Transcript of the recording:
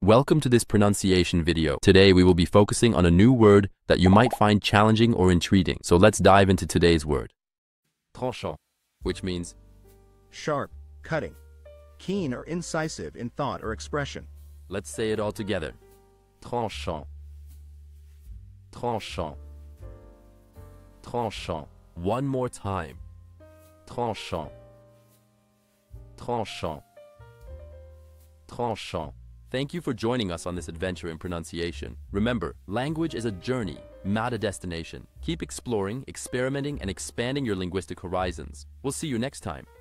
Welcome to this pronunciation video. Today we will be focusing on a new word that you might find challenging or intriguing. So let's dive into today's word. Tranchant, which means sharp, cutting, keen or incisive in thought or expression. Let's say it all together. Tranchant. Tranchant. Tranchant. One more time. Tranchant. Tranchant. Tranchant. Thank you for joining us on this adventure in pronunciation. Remember, language is a journey, not a destination. Keep exploring, experimenting, and expanding your linguistic horizons. We'll see you next time.